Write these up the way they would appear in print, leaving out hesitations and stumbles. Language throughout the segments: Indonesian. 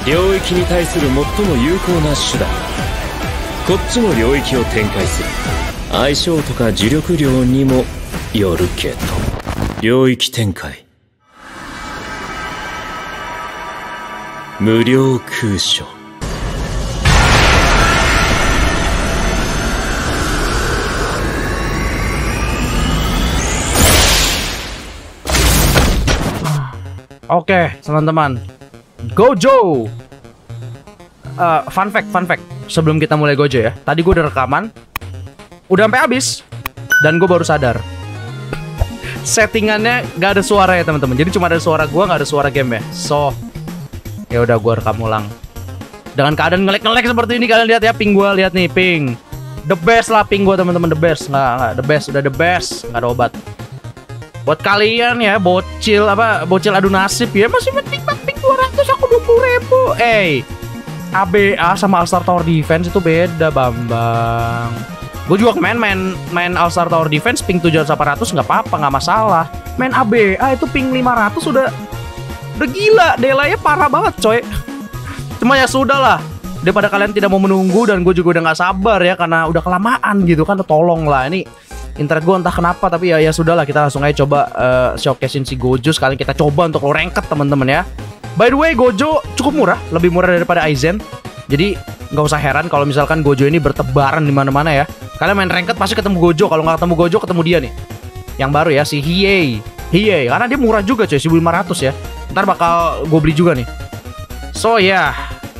領域に対する最も有効な手段。こっちの領域を展開する。相性とか呪力量にもよるけど。領域展開。無料空所。 Oke, teman-teman. Gojo. Fun fact. Sebelum kita mulai Gojo ya. Tadi gue udah rekaman. Udah sampai habis. Dan gue baru sadar. Settingannya gak ada suara ya teman-teman. Jadi cuma ada suara gue, gak ada suara game ya. So, ya udah gue rekam ulang. Dengan keadaan ngelek-ngelek seperti ini, kalian lihat ya, ping gue, lihat nih, ping. The best lah ping gue teman-teman, the best. Nggak, the best, udah the best. Nggak ada obat. Buat kalian ya, bocil adu nasib ya, masih penting ping 200, aku 20.000. ABA sama All Star Tower Defense itu beda, Bambang. Gue juga main All Star Tower Defense ping 700-800 nggak apa-apa, nggak masalah. Main ABA itu ping 500 udah gila, delay-nya parah banget coy. Cuma ya sudah lah, daripada kalian tidak mau menunggu dan gue juga udah nggak sabar ya, karena udah kelamaan gitu kan. Tolong lah, ini internet gue entah kenapa, tapi ya sudahlah, kita langsung aja coba showcasein si Gojo. Sekali kita coba untuk lo ranked teman-teman ya. By the way, Gojo cukup murah, lebih murah daripada Aizen. Jadi nggak usah heran kalau misalkan Gojo ini bertebaran di mana-mana ya. Kalian main ranked pasti ketemu Gojo. Kalau nggak ketemu Gojo, ketemu dia nih. Yang baru ya, si Hiei, karena dia murah juga coy, 1.500 ya. Ntar bakal gue beli juga nih. So ya,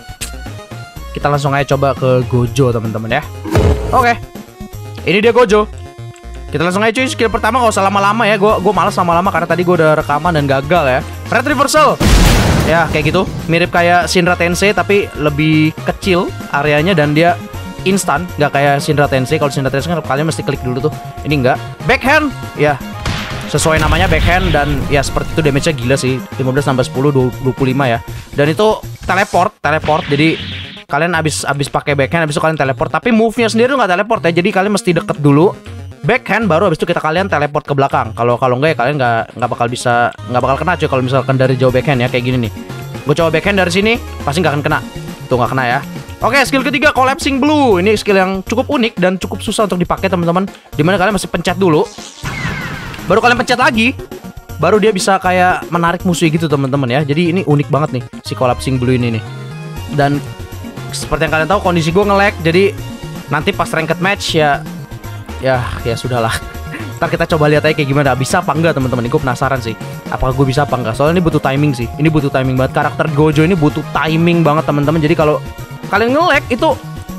kita langsung aja coba ke Gojo teman-teman ya. Oke, ini dia Gojo. Kita langsung aja cuy, skill pertama gak usah lama-lama ya. Gue males lama-lama karena tadi gue udah rekaman dan gagal ya. Red Reversal. Ya kayak gitu, mirip kayak Shinra Tensei tapi lebih kecil areanya dan dia instan, nggak kayak Shinra Tensei. Kalau Shinra Tensei kan kalian mesti klik dulu tuh. Ini enggak. Backhand. Ya, sesuai namanya backhand dan ya seperti itu, damage-nya gila sih. 15 tambah 10 25 ya. Dan itu teleport. Jadi kalian abis pakai backhand, abis itu kalian teleport. Tapi move-nya sendiri tuh nggak teleport ya. Jadi kalian mesti deket dulu backhand, baru habis itu kalian teleport ke belakang. Kalau enggak ya kalian nggak bakal kena cuy kalau misalkan dari jauh backhand ya, kayak gini nih. Gue coba backhand dari sini pasti nggak akan kena. Tuh nggak kena ya. Oke, skill ketiga Collapsing Blue. Ini skill yang cukup unik dan cukup susah untuk dipakai teman-teman. Dimana kalian masih pencet dulu, baru kalian pencet lagi, baru dia bisa kayak menarik musuh gitu teman-teman ya. Jadi ini unik banget nih si Collapsing Blue ini nih. Dan seperti yang kalian tahu, kondisi gue nge-lag. Jadi nanti pas ranked match ya sudahlah. Ntar kita coba lihat aja kayak gimana, bisa apa enggak teman-teman. Gue penasaran sih, apakah gue bisa apa enggak. Soalnya ini butuh timing sih. Ini butuh timing banget. Karakter Gojo ini butuh timing banget teman-teman. Jadi kalau kalian nge-lag itu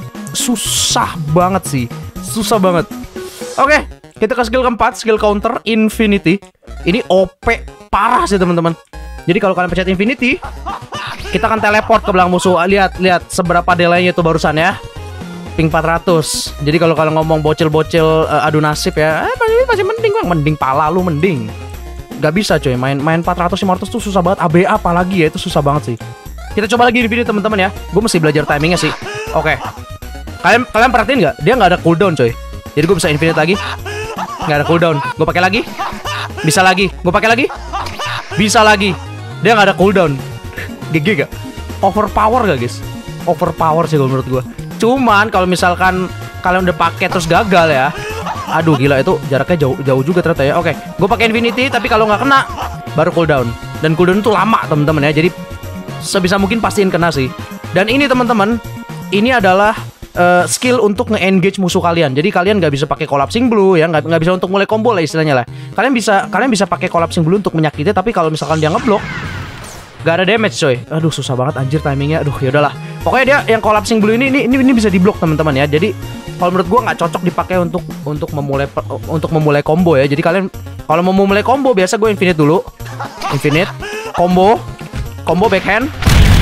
susah banget sih. Susah banget. Oke, kita ke skill keempat, skill counter Infinity. Ini OP parah sih teman-teman. Jadi kalau kalian pencet Infinity, kita akan teleport ke belakang musuh. Lihat seberapa delay-nya itu barusan ya. Ping 400. Jadi kalau kalian ngomong bocil-bocil adu nasib ya, masih mending bang, mending pala lu mending. Gak bisa coy, main 400-500 tuh susah banget. ABA apalagi ya, itu susah banget sih. Kita coba lagi di video teman-teman ya. Gue mesti belajar timingnya sih. Oke. Kalian perhatiin nggak? Dia nggak ada cooldown coy. Jadi gue bisa infinite lagi. Nggak ada cooldown. Gue pakai lagi. Bisa lagi. Gue pakai lagi. Bisa lagi. Dia nggak ada cooldown. GG gak? Overpower gak guys? Overpower sih kalau menurut gue. Cuman kalau misalkan kalian udah pakai terus gagal ya, aduh gila, itu jaraknya jauh juga ternyata ya. Oke, gue pakai Infinity tapi kalau nggak kena baru cooldown. Dan cooldown itu lama teman-teman ya. Jadi sebisa mungkin pastiin kena sih. Dan ini teman-teman, ini adalah skill untuk nge-engage musuh kalian. Jadi kalian nggak bisa pakai Collapsing Blue ya, nggak bisa untuk mulai combo lah istilahnya lah. Kalian bisa pakai Collapsing Blue untuk menyakiti, tapi kalau misalkan dia ngeblok gak ada damage coy. Aduh susah banget anjir timingnya. Aduh yaudahlah. Pokoknya dia yang Collapsing Blue ini bisa diblok teman-teman ya. Jadi kalau menurut gua nggak cocok dipakai untuk memulai combo ya. Jadi kalian kalau mau memulai combo biasa gue infinite dulu. Infinite, combo backhand,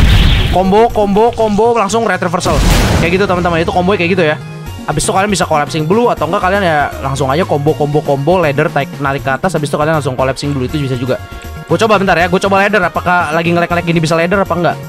combo langsung red reversal. Kayak gitu teman-teman. Itu combo kayak gitu ya. Habis itu kalian bisa Collapsing Blue atau enggak kalian ya langsung aja combo ladder narik ke atas. Habis itu kalian langsung Collapsing Blue, itu bisa juga. Gue coba bentar ya, gue coba ladder. Apakah lagi nge-lag gini bisa ladder apa enggak?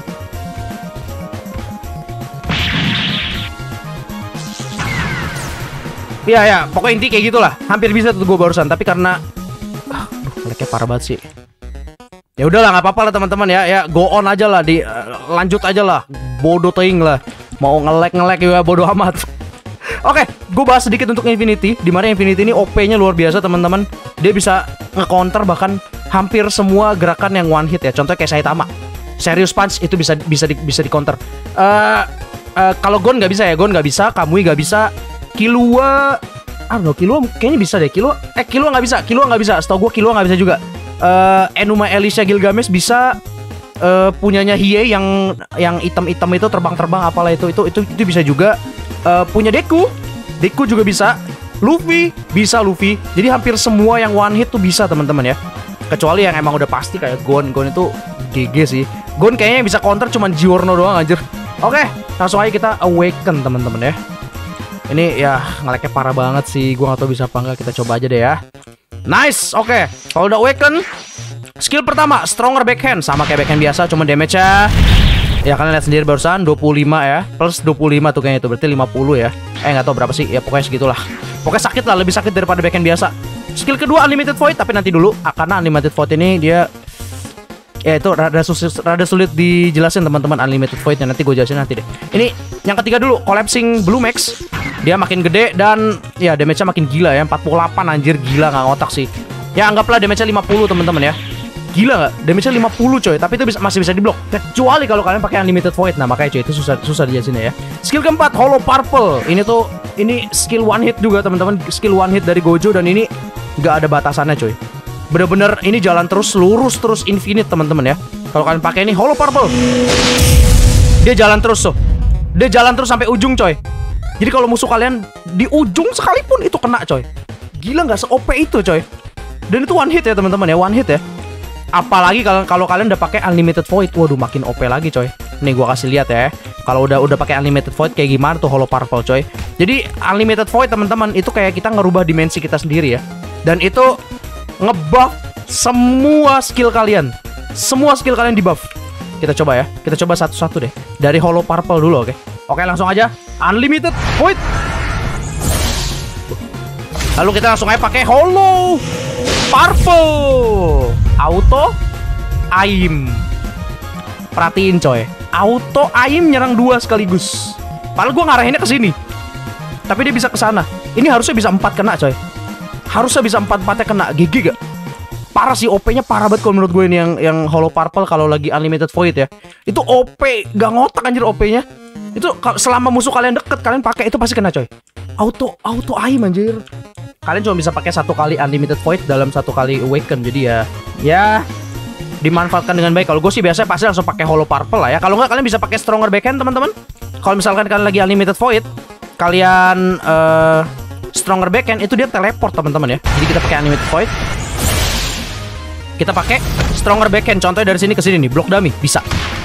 Ya, pokoknya inti kayak gitulah. Hampir bisa tuh gue barusan, tapi karena aduh, lag-nya parah banget sih. Ya udahlah, nggak apa-apa lah teman-teman ya. Ya go on aja lah, lanjut aja lah. Bodoh teing lah. Mau nge-lag juga bodoh amat. Oke, gue bahas sedikit untuk Infinity. Dimana Infinity ini OP-nya luar biasa teman-teman. Dia bisa nge-counter bahkan hampir semua gerakan yang one hit ya. Contohnya kayak Saitama, Serious Punch itu bisa di counter. Kalau Gon nggak bisa ya, Gon nggak bisa, Kamui nggak bisa, Killua, Killua kayaknya bisa deh. Killua nggak bisa. Setahu gue Killua nggak bisa juga. Enuma Elisha Gilgamesh bisa. Punyanya Hiei yang item-item itu terbang-terbang apalah itu bisa juga. Punya Deku juga bisa. Luffy bisa. Jadi hampir semua yang one hit tuh bisa teman-teman ya. Kecuali yang emang udah pasti kayak Gon itu GG sih. Gon kayaknya bisa counter cuman Giorno doang anjir. Oke, langsung aja kita awaken teman-teman ya. Ini ya nge-lag-nya parah banget sih. Gua gak tau bisa apa enggak, kita coba aja deh ya. Nice, oke. Kalau udah awaken, skill pertama Stronger Backhand. Sama kayak backhand biasa, cuma damage-nya ya kalian lihat sendiri barusan 25 ya. Plus 25 tuh kayaknya itu berarti 50 ya. Gak tau berapa sih. Ya pokoknya segitulah. Pokoknya sakit lah, lebih sakit daripada backhand biasa. Skill kedua Unlimited Void, tapi nanti dulu karena Unlimited Void ini dia ya itu rada sulit dijelasin teman-teman. Unlimited Void nanti gue jelasin nanti deh. Ini yang ketiga dulu, Collapsing Blue Max. Dia makin gede dan ya damage-nya makin gila ya. 48 anjir, gila nggak ngotak sih. Ya anggaplah damage-nya 50 teman-teman ya. Gila nggak? Damage-nya 50 coy, tapi itu masih bisa diblok. Kecuali kalau kalian pakai Unlimited Void. Nah makanya coy itu susah dijelasin ya. Skill keempat Hollow Purple. Ini skill one hit juga teman-teman. Skill one hit dari Gojo dan ini nggak ada batasannya coy. Bener-bener ini jalan terus, lurus terus, infinite teman-teman ya. Kalau kalian pakai ini Hollow Purple, dia jalan terus tuh. Dia jalan terus sampai ujung coy. Jadi kalau musuh kalian di ujung sekalipun itu kena coy. Gila nggak se-OP itu coy. Dan itu one hit ya teman-teman ya, one hit ya. Apalagi kalau kalian udah pakai Unlimited Void, waduh makin OP lagi coy. Nih gua kasih lihat ya. Kalau udah pakai Unlimited Void kayak gimana tuh Hollow Purple coy. Jadi Unlimited Void teman-teman itu kayak kita ngerubah dimensi kita sendiri ya. Dan itu ngebuff semua skill kalian. Semua skill kalian di buff. Kita coba ya. Kita coba satu-satu deh. Dari Hollow Purple dulu, oke. Oke, langsung aja Unlimited Void. Lalu kita langsung aja pakai Hollow Purple. Auto Aim. Perhatiin coy. Auto Aim nyerang 2 sekaligus. Padahal gue ngarahinnya ke sini. Tapi dia bisa ke sana. Ini harusnya bisa 4 kena coy. Harusnya bisa 4-4-nya kena. GG gak? Parah sih, OP-nya parah banget kalau menurut gue ini yang Hollow Purple kalau lagi Unlimited Void ya. Itu OP, gak ngotak anjir OP-nya. Itu selama musuh kalian deket, kalian pakai itu pasti kena coy. Auto aim anjir. Kalian cuma bisa pakai 1 kali Unlimited Void dalam 1 kali Awaken. Jadi ya dimanfaatkan dengan baik. Kalau gue sih biasanya pasti langsung pakai Hollow Purple lah ya. Kalau nggak kalian bisa pakai Stronger Backhand teman-teman. Kalau misalkan kalian lagi Unlimited Void, kalian Stronger Backhand itu dia teleport teman-teman ya. Jadi kita pakai Unlimited Void, kita pakai Stronger Backhand. Contohnya dari sini ke sini nih, block dummy bisa.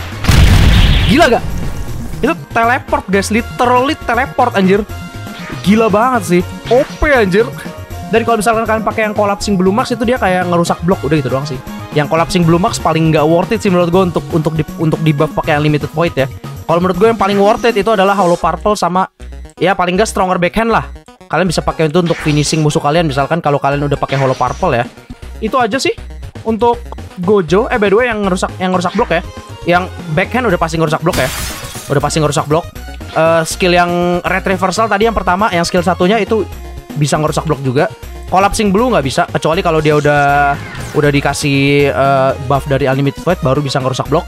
Gila gak? Itu teleport guys, literally teleport anjir. Gila banget sih, OP anjir. Dan kalau misalkan kalian pakai yang Collapsing Blue Max itu dia kayak ngerusak blok, udah gitu doang sih. Yang Collapsing Blue Max paling nggak worth it sih menurut gue untuk di buff pakai Unlimited Void ya. Kalau menurut gue yang paling worth it itu adalah Hollow Purple sama ya paling nggak Stronger Backhand lah. Kalian bisa pakai itu untuk finishing musuh kalian misalkan kalau kalian udah pakai Hollow Purple ya. Itu aja sih untuk Gojo. By the way yang ngerusak blok ya. Yang backhand udah pasti ngerusak blok ya. Udah pasti ngerusak blok. Skill yang red reversal tadi yang pertama, yang skill satunya itu bisa ngerusak blok juga. Collapsing Blue nggak bisa, kecuali kalau dia udah dikasih buff dari Unlimited Void baru bisa ngerusak blok.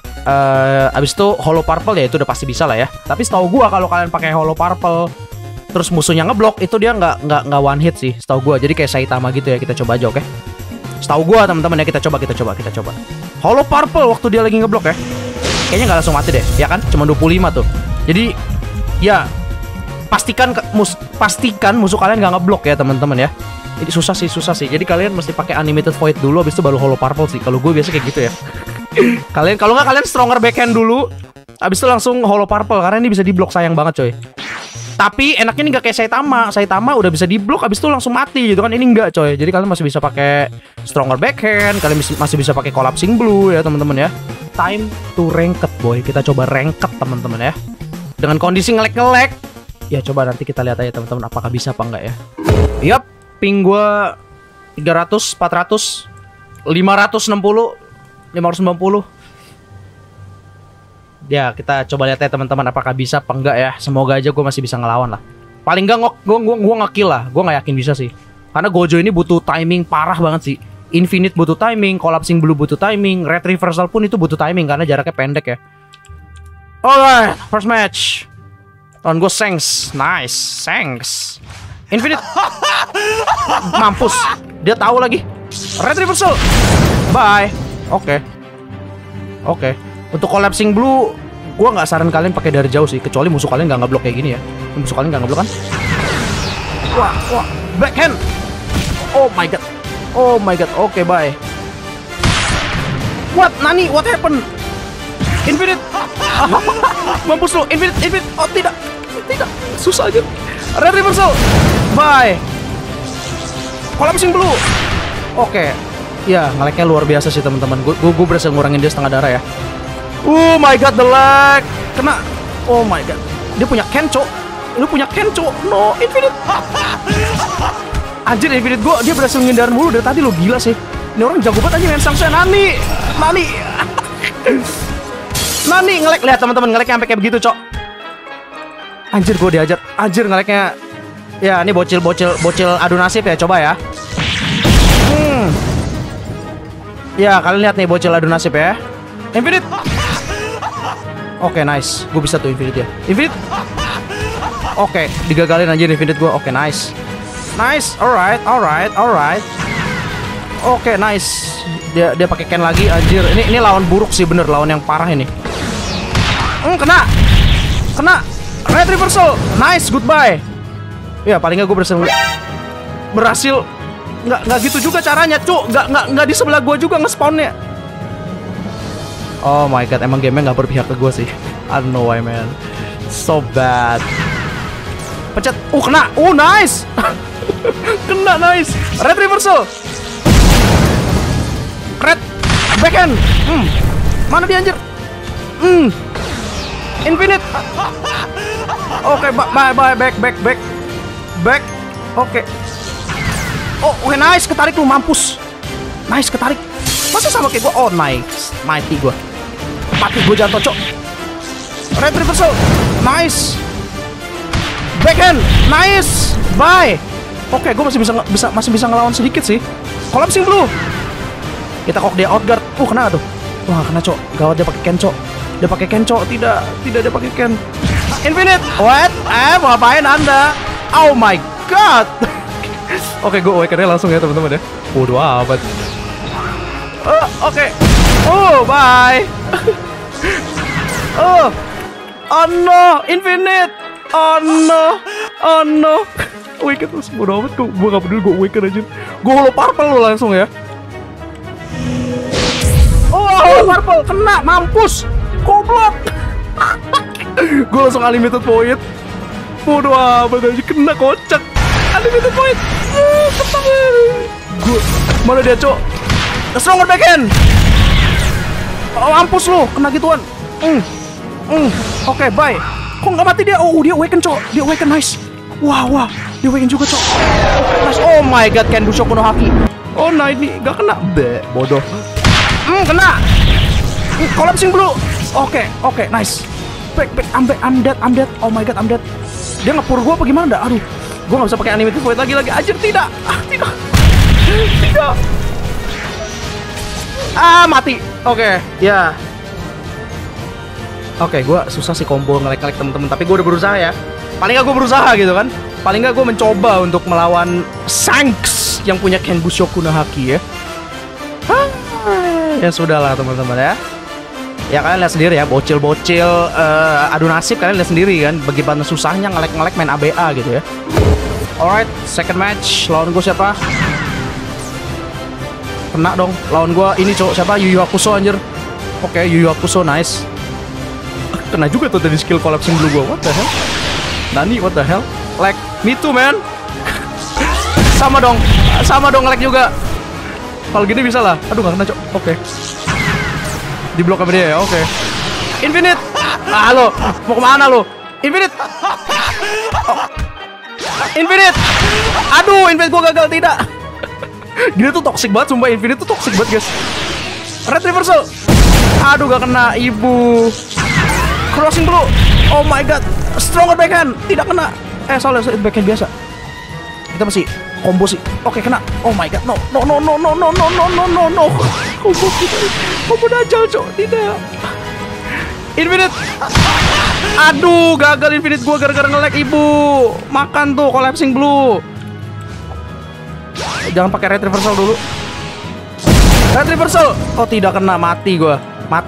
Abis itu Hollow Purple ya itu udah pasti bisa lah ya. Tapi setahu gua kalau kalian pakai Hollow Purple terus musuhnya ngeblok itu dia nggak one hit sih setahu gua. Jadi kayak Saitama gitu ya, kita coba aja oke. Setahu gua teman-teman ya, kita coba. Hollow Purple waktu dia lagi ngeblok ya. Kayaknya nggak langsung mati deh, ya kan? Cuma 25 tuh. Jadi ya pastikan musuh kalian nggak ngeblok ya teman-teman ya. Ini susah sih. Jadi kalian mesti pakai Unlimited Void dulu, habis itu baru Hollow Purple sih. Kalau gue biasa kayak gitu ya. Kalau nggak kalian Stronger Backhand dulu, habis itu langsung Hollow Purple karena ini bisa diblok, sayang banget coy. Tapi enaknya ini nggak kayak Saitama udah bisa diblok, habis itu langsung mati gitu kan. Ini nggak coy. Jadi kalian masih bisa pakai Stronger Backhand, kalian masih bisa pakai Collapsing Blue ya teman-teman ya. Time to ranked boy. Kita coba ranked teman-teman ya. Dengan kondisi nge-lag, ya coba nanti kita lihat aja teman-teman apakah bisa apa enggak ya. Yap, ping gue 300, 400, 560, 590. Ya, kita coba lihat ya teman-teman apakah bisa apa enggak ya. Semoga aja gue masih bisa ngelawan lah. Paling enggak gue nge-kill lah. Gue nggak yakin bisa sih. Karena Gojo ini butuh timing parah banget sih. Infinite butuh timing, Collapsing Blue butuh timing, Red Reversal pun itu butuh timing karena jaraknya pendek ya. Alright, first match. Lawan gue Shanks. Nice, Shanks. Infinite. Mampus. Dia tahu lagi. Red Reversal. Bye. Oke. Untuk Collapsing Blue, gua nggak saran kalian pakai dari jauh sih, kecuali musuh kalian nggak ngeblok kayak gini ya. Musuh kalian nggak ngeblok kan? Wah, backhand. Oh my god. Oke, bye. What? Nani? What happened? Infinite. Mampus lu, Infinite. Oh tidak. Susah aja. Red Reversal. Bye. Collapsing Blue. Oke. Ya, ngeleknya luar biasa sih teman-teman. Gue berhasil ngurangin dia setengah darah ya. Oh my god, the lag. Kena. Oh my god. Dia punya Kencho. No, Infinite. Anjir, Infinite gue, dia berhasil ngindarin mulu dari tadi lo, gila sih. Ini orang jago banget aja main Sangsen. Nani ngelek, lihat teman-teman, ngeleknya sampai kayak begitu, Cok. Anjir, gue diajar. Anjir, ngeleknya. Ya, ini bocil adu nasib ya, coba ya. Ya, kalian lihat nih bocil adu nasib ya. Infinite. Oke, nice. Gue bisa tuh Infinite ya. Infinite. Oke, digagalin aja Infinite gue. Oke, nice. Alright. Oke, nice. Dia pakai Ken lagi, anjir. Ini lawan buruk sih, bener, lawan yang parah ini. Kena. Red Reversal. Nice, goodbye. Ya, paling nggak gue berhasil. Nggak gitu juga caranya, Cuk. Nggak di sebelah gue juga nge-spawnnya. Oh my god, emang gamenya nggak berpihak ke gue sih. I don't know why, man. So bad. Pencet. Kena. Nice. Kena, nice. Red Reversal. Red backhand. Mana dia anjir? Infinite. Oke, bye. Back. Oke. Oke, nice. Ketarik lu, mampus. Nice, ketarik. Masa sama kayak gue? Oh, nice. Mighty gue. Mati gue jatuh, Cok. Red Reversal. Nice. Backhand. Nice. Bye. Oke, gue masih bisa ngelawan sedikit sih. Collapsing Blue. Kita kok dia outguard. Kena tuh. Wah, kena, Cok. Gawat, dia pakai Ken, Cok. Tidak dia pakai Ken. Infinite. What? Mau ngapain Anda? Oh my god. Oke, gue awaken-nya langsung ya teman-teman ya. Bodoh amat. Oke. Bye. Oh no, Infinite. Oh no. Awaken terus, bodoh amat. Gue gak peduli, gue awaken aja. Gue holo purple lo langsung ya. Holo purple, kena, mampus. Goblok. Gue langsung unlimited point. Bodoh amat aja, kena, kocak. Unlimited point. Gue mana dia, Cok? Stronger backhand. Mampus lu, kena gituan. Oke, bye. Kok nggak mati dia? Dia awaken, Cok. Dia awaken, nice. Wah, dia awaken juga, Cok. Nice. Oh my god, Ken Bushoku no Haki. Oh nah, ini nggak kena. Bodoh. Kena. Collapsing Blue. Oke, nice. Back. I'm dead. Oh my god, I'm dead. Dia ngepur gua apa gimana dah? Aduh. Gue gak bisa pakai animated void lagi. Anjir, tidak. Mati. Oke, ya. Oke, gue susah sih combo ngelek-ngelek temen-temen, tapi gue udah berusaha ya. Paling gak gue berusaha gitu kan. Paling gak gue mencoba untuk melawan Shanks yang punya Ken Bushoku no Haki ya. Ya sudahlah teman-teman ya. Ya kalian lihat sendiri ya, bocil-bocil adu nasib, kalian lihat sendiri kan bagaimana susahnya ngelek-ngelek main ABA gitu ya. Alright, second match. Lawan gue siapa? Kena dong. Lawan gue ini, Cok. Siapa? Yu Yu Hakusho, anjir. Oke, Yu Yu Hakusho, nice. Kena juga tuh tadi skill Collapsing Blue gue. What the hell? Nani, what the hell? Lag. Me too, man. Sama dong nge-lag juga. Kalau gini bisa lah. Aduh, gak kena, Cok. Oke. Di blok sama dia ya, oke. Infinite. Halo, mau kemana lo? Infinite. Infinite. Aduh, Infinite gua gagal, tidak. Gini tuh toxic banget, sumpah. Infinite tuh toxic banget, guys. Red reversal. Aduh gak kena ibu. Crossing blue. Oh my god. Stronger backhand. Tidak kena. Salah backhand biasa. Kita masih combo sih. Oke kena. Oh my god. No. Combo dajal cok. Tidak. Infinite. Aduh gagal infinite gua gara-gara nge-lag ibu. Makan tuh collapsing blue. Jangan pakai red reversal dulu. Red reversal. Oh tidak kena, mati gua.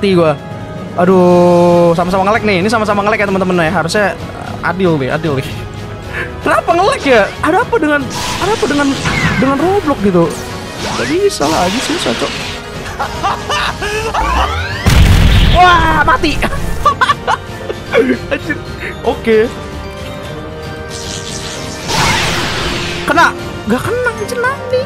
Aduh, sama-sama nge-lag nih. Ini sama-sama nge-lag ya teman-teman ya. Harusnya adil nih. Kenapa nge-lag ya? Ada apa dengan Roblox gitu? Gak bisa lagi, susah cok. Wah, mati. Oke. Kena. Gak kena anjir nanti.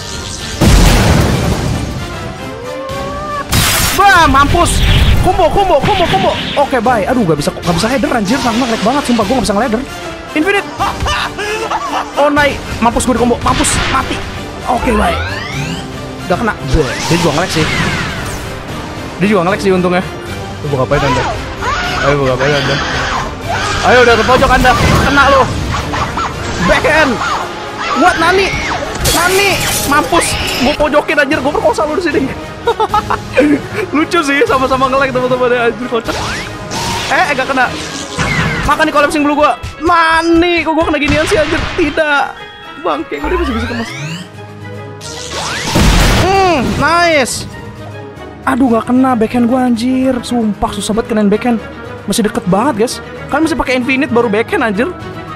Bam, mampus. Combo. Oke, bye. Aduh, gak bisa header anjir. Sangat lag banget sumpah, gua gak bisa nge-ladder. Infinite. Oh, naik. Mampus gue di combo. Mampus, mati. Oke, bye. Gak kena. Dia juga nge-lag sih untungnya. Buka ngapain Anda? Ayo udah ke pojok Anda. Kena lo. Backhand. What Nani? Mampus. Gue pojokin anjir, gue perkosa lu di sini. Lucu sih, sama-sama nge-lag teman-teman ya, anjir kocak. Gak kena. Makan nih collapsing blue gua. Nani, kok gua kena ginian sih anjir? Tidak. Bangke, gue dia bisa kemas. Nice. Aduh gak kena backhand gua anjir. Sumpah susah banget kenain backhand. Masih deket banget guys. Kan masih pakai infinite baru backhand anjir.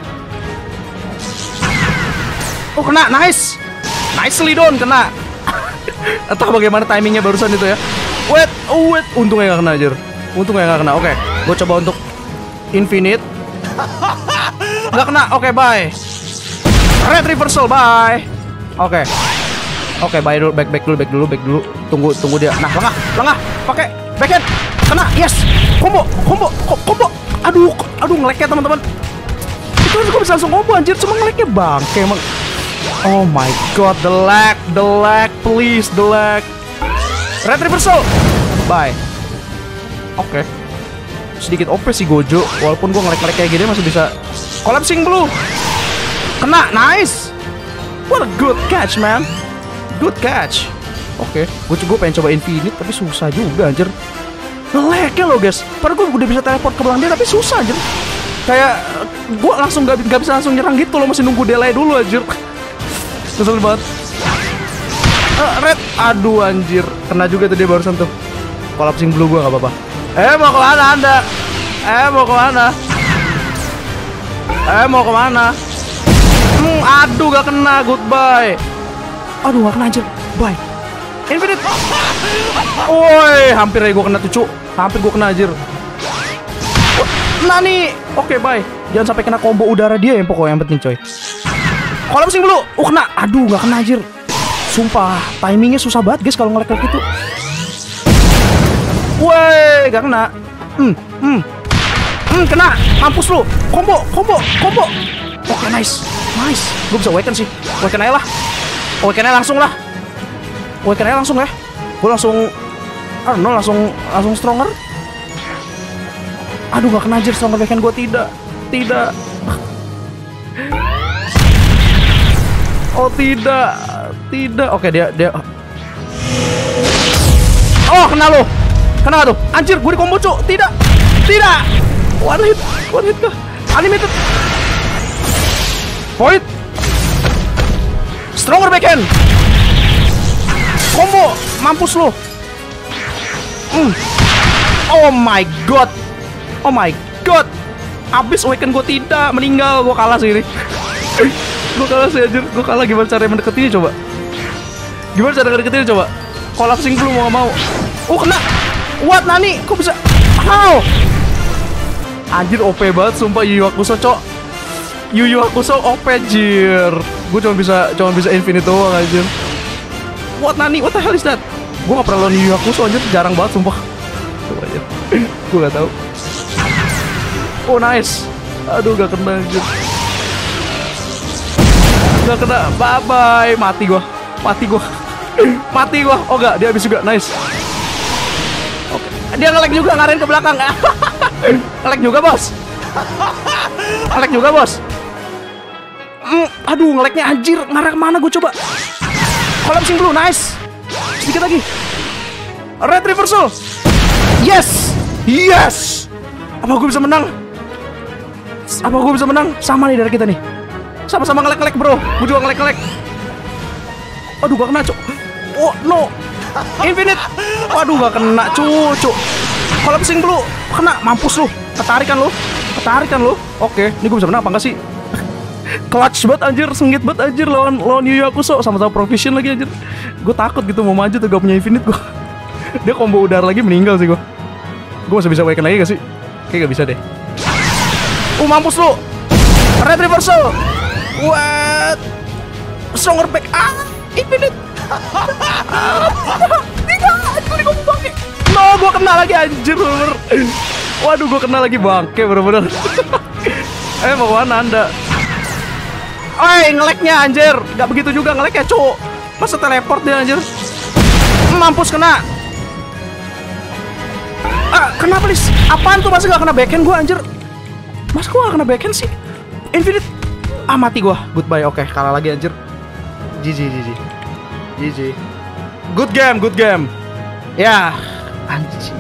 Oh kena, nice. Nicely done, kena. Entah bagaimana timingnya barusan itu ya. Wait. Untungnya gak kena anjir. Oke, gue coba untuk infinite. Gak kena, oke bye. Red reversal, bye. Oke, bye dulu, back dulu. Tunggu dia. Nah, lengah, pakai backhand. Kena, yes. Combo. Aduh, nge-lag-nya teman-teman. Itu gue bisa langsung combo anjir, cuma nge-lag-nya bangke emang. Oh my god, the lag, please, the lag. Red reversal. Bye. Oke. Sedikit OP sih Gojo, walaupun gue nge-lag kayak gini masih bisa. Collapsing blue. Kena, nice. What a good catch, man. Good catch. Oke, gue pengen coba infinite tapi susah juga anjir. Nge-lag-nya loh guys. Padahal gue udah bisa teleport ke belakang dia tapi susah anjir. Kayak gue langsung gak bisa langsung nyerang gitu loh, masih nunggu delay dulu anjir. Kesel banget. Red. Aduh anjir, kena juga tuh dia barusan tuh. Collapsing blue gue gak apa-apa. Mau kemana Anda? Mau kemana? Aduh gak kena, goodbye. Aduh gak kena anjir, bye. Infinite. Woi, hampir aja gue kena tuh cu. Hampir gue kena anjir. Nani. Oke, bye. Jangan sampai kena combo udara dia yang pokoknya yang penting coy. Collapsing blue. Kena. Aduh gak kena anjir. Sumpah, timingnya susah banget guys kalau nge-lag gitu. Woi, gak kena. Kena. Mampus lu. Combo. Oke, nice. Gue bisa awaken sih. Awaken aja langsung lah. Gue langsung stronger. Aduh gak kena anjir, stronger backhand gue tidak. Oh tidak. Oke, dia. Oh kena lo. Kena tuh. Anjir, gue di combo cu. Tidak. One hit kah? Unlimited. Void. Stronger backhand. Combo. Mampus lo. Oh my god. Abis awaken gue tidak. Meninggal. Gue kalah sih ini. Gue kalah gimana cara mendekatinya coba. Collapsing blue mau gak mau. Kena. What Nani? Kok bisa? How? Anjir OP banget sumpah Yu Yu Hakusho cok. Yu Yu Hakusho OP jir. Gue cuma bisa infinite doang anjir. What Nani? What the hell is that? Gue gak pernah lawan Yu Yu Hakusho anjir, jarang banget sumpah. Coba aja. Gue gak tahu. Oh nice. Aduh gak kena anjir. Gak kena. Bye bye. Mati gua. Oh enggak, dia habis juga. Nice. Dia nge-lag juga, ngarahin ke belakang. Nge-lag juga, bos. Nge-lag juga, bos. Aduh, nge-lagnya anjir. Ngarah kemana gue coba. Collapsing blue, nice. Sedikit lagi. Red reversal. Yes. Yes. Apa gue bisa menang? Apa gue bisa menang? Sama nih dari kita nih. Sama-sama nge-lag bro. Gue juga nge-lag. Aduh, gak kena, cuk. Oh, no. Infinite. Waduh, gak kena, cuk. Collapsing blue. Kena, mampus lu. Ketarikan lu. Oke, ini gue bisa menang apa enggak sih? Clutch banget anjir, sengit banget anjir lawan Yu Yu Hakusho, sama-sama proficient lagi anjir. Gue takut gitu mau maju tuh gak punya infinite gue. Dia combo udara lagi meninggal sih gue. Gue masih bisa awaken lagi gak sih? Kayaknya gak bisa deh. Mampus lu. Red reversal. What? Stronger back. Infinite. Tidak, gue combo bangke. No, gue kena lagi anjir. Waduh, gue kena lagi bangke bener-bener. Mau mana anda? Nge-lagnya anjir. Gak begitu juga nge-lagnya, cuk. Masa teleport dia anjir. Mampus kena. Kenapa nih? Apaan tuh, masa gak kena backhand gue anjir? Masa gue gak kena backhand sih? Infinite. Mati gue. Goodbye. Oke, kalah lagi anjir. GG. Good game. Ya. Anjir.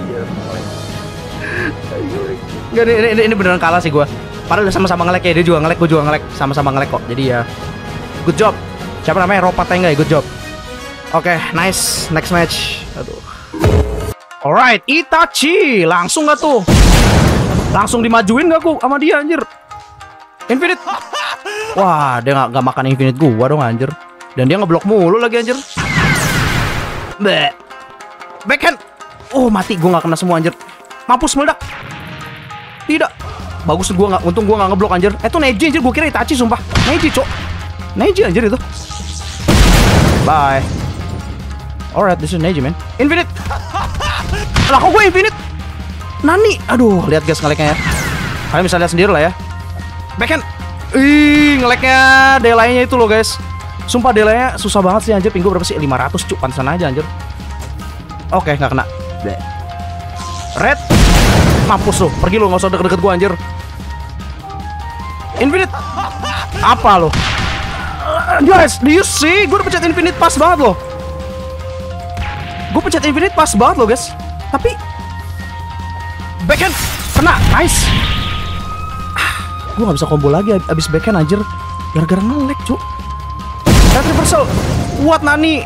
Gak, ini beneran kalah sih gue. Padahal udah sama-sama nge-lag ya. Dia juga nge-lag, gue juga nge-lag. Sama-sama nge-lag kok. Jadi ya good job. Siapa namanya? Ropa Tengai. Good job. Oke, nice. Next match. Aduh. Alright, Itachi. Langsung gak tuh? Langsung dimajuin gak aku sama dia anjir? Infinite. Wah, dia gak makan infinite gua dong anjir. Dan dia ngeblok mulu lagi anjir. Bleh. Backhand. Mati. Gua gak kena semua anjir. Mampus meledak. Tidak. Bagus, untung gua gak ngeblok anjir. Itu Neji anjir, gua kira Itachi sumpah. Neji, cok. Neji anjir itu. Bye. Alright, this is Neji, man. Infinite. Lah kok gue infinite? Nani. Aduh, lihat guys nge-lagnya ya. Kalian bisa lihat sendiri lah ya. Backhand. Nge-lagnya delay-nya itu loh guys. Sumpah delay-nya susah banget sih anjir. Pinggu berapa sih? 500 cuk, pantesan aja anjir. Oke, nggak kena. Red. Mampus lu, pergi lu, nggak usah deket-deket gua anjir. Infinite. Apa lo? Guys, do you see? Gue udah pencet infinite pas banget loh. Gue pencet infinite pas banget loh guys. Tapi backhand kena, nice. Gue gak bisa combo lagi abis backhand anjir. Gara-gara nge-lag cuk. Red reversal. What Nani?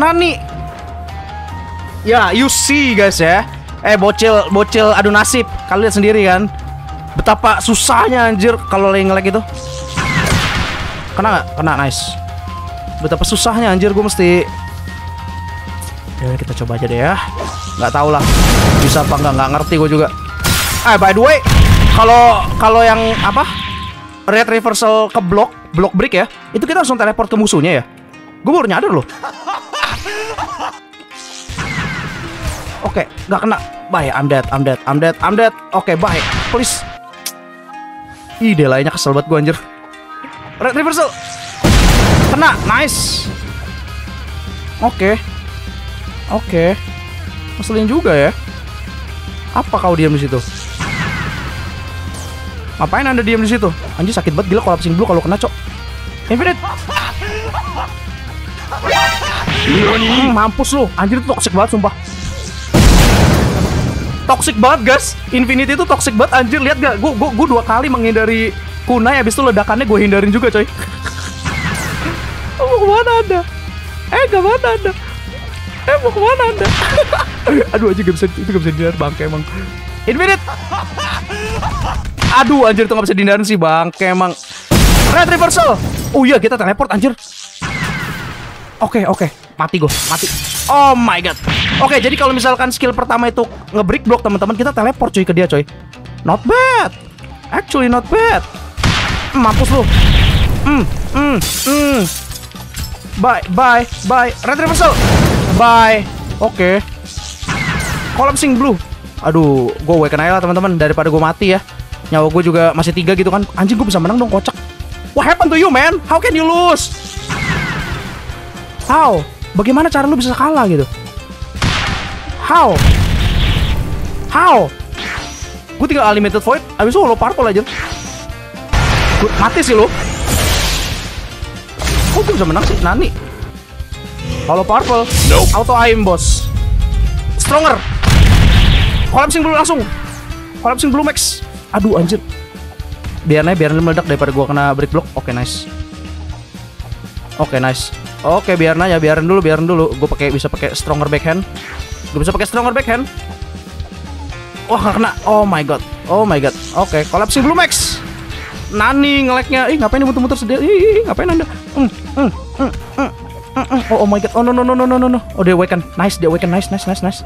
Ya, you see guys ya. Bocil adu nasib. Kalian lihat sendiri kan betapa susahnya anjir kalau lagi nge-lag itu. Kena gak? Kena, nice. Betapa susahnya anjir, gue mesti. Ya kita coba aja deh ya. Nggak tahu lah bisa apa nggak ngerti gue juga. By the way, kalau yang apa red reversal ke block break ya, itu kita langsung teleport ke musuhnya ya. Gue baru nyadar loh. Oke, nggak kena. Bye, I'm dead. Oke, bye, please. Ih, delay-nya kesel banget gue anjir. Red reversal. Kena, nice. Oke. Ngeselin juga ya. Apa kau diam di situ? Ngapain anda diam di situ? Anjir sakit banget gila collapsing blue kalau kena cok. Infinite. Mampus lu. Anjir itu toxic banget sumpah. Toxic banget guys. Infinite itu toxic banget anjir. Lihat gak? Gue 2 kali menghindari kunai. Habis itu ledakannya gue hindarin juga coy. Mau kemana anda? Gak mana anda? Mau kemana anda? Aduh anjir itu gak bisa dihindar bangke emang. Infinite. Aduh anjir itu gak bisa dihindarin sih bangke emang. Red reversal. Oh iya kita teleport anjir. Oke. Mati. Oh my god. Oke, jadi kalau misalkan skill pertama itu nge-break block teman-teman, kita teleport cuy ke dia coy. Not bad. Actually not bad. Mampus lu. Bye. Red reversal. Bye. Oke. Collapsing blue. Aduh, gue awaken aja lah teman-teman daripada gue mati ya. Nyawa gue juga masih 3 gitu kan. Anjing gue bisa menang dong kocak. What happened to you man? How can you lose? How? Bagaimana cara lu bisa kalah gitu? How? How? Gue tinggal unlimited void, abis itu hollow purple aja. Gue mati sih lo. Kok gue bisa menang sih? Nani hollow purple. Nope. Auto aim bos. Stronger. Collapsing blue langsung. Collapsing blue max. Aduh anjir. Biarin meledak daripada gue kena brick block. Oke nice. Oke nice. Oke biarin dulu. Gue bisa pakai stronger backhand. Wah gak kena. Oh my god. Oke, collapsing blue max. Nani ngeleknya. Ih ngapain muter-muter sedih. Ih ngapain anda. Oh my god. Oh no. Oh dia awaken. Nice. Nice.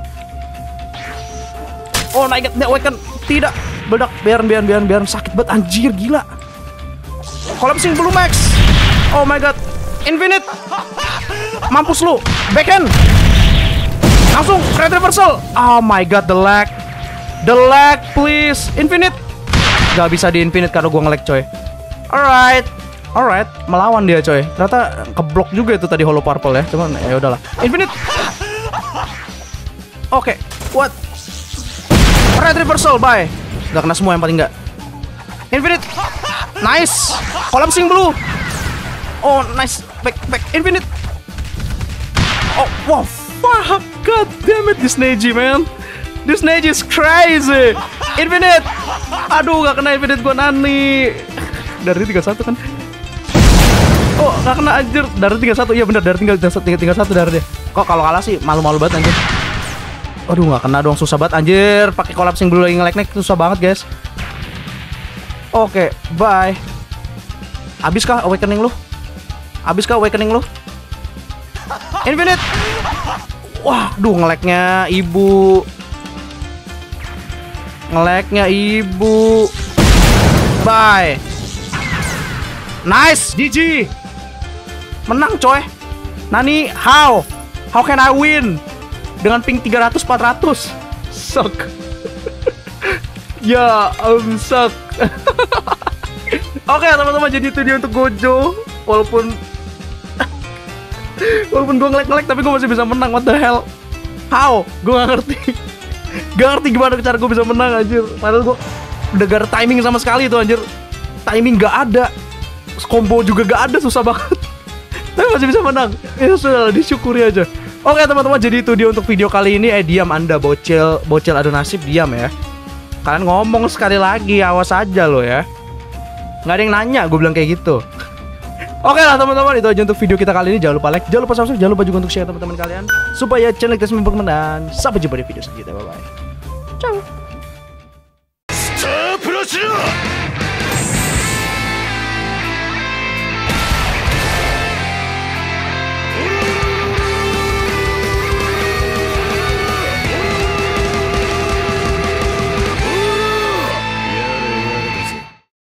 Oh my god, dia awaken. Tidak. Bedak. Biarin. Sakit banget anjir, gila. Collapsing blue max. Oh my god. Infinite. Mampus lu. Backhand. Langsung red reversal. Oh my god, the lag please. Infinite. Gak bisa di infinite karena gua nge-lag coy. Alright, melawan dia coy. Ternyata keblok juga itu tadi hollow purple ya. Cuman ya udahlah. Infinite. Oke, what? Red reversal, bye. Gak kena semua yang paling gak. Infinite. Nice. Collapsing blue. Oh, nice. Back. Infinite. Oh, wow. Fuck. God damn it, this Neji, man. This Neji is crazy. Infinite. Aduh, gak kena infinite gua Nani. Dari 31 kan. Oh, gak kena anjir. Dari 31. Iya bener, dari tinggal 1 dari dia. Kok kalau kalah sih malu-malu banget anjir. Aduh, gak kena dong, susah banget anjir. Pakai collapsing blue lagi nge-lag susah banget, guys. Oke, bye. Abis kah awakening lu? Infinite. Wah, duh nge-lagnya ibu. Bye. Nice, GG. Menang coy. Nani, how can I win? Dengan ping 300-400. Suck. Ya, suck. Oke teman-teman, jadi itu dia untuk Gojo. Walaupun gue nge-lag tapi gue masih bisa menang. What the hell? How? Gue gak ngerti. Gimana cara gue bisa menang anjir. Padahal gue udah gak ada timing sama sekali itu anjir. Timing gak ada, combo juga gak ada, susah banget. Tapi masih bisa menang. Ya sudah, disyukuri aja. Oke teman-teman, jadi itu dia untuk video kali ini. Diam anda bocil adu nasib, diam ya. Kalian ngomong sekali lagi, awas aja lo ya. Gak ada yang nanya, gue bilang kayak gitu. Oke lah teman-teman, itu aja untuk video kita kali ini. Jangan lupa like, jangan lupa subscribe, jangan lupa juga untuk share teman-teman kalian supaya channel kita semakin berkembang. Dan sampai jumpa di video selanjutnya. Bye bye. Ciao.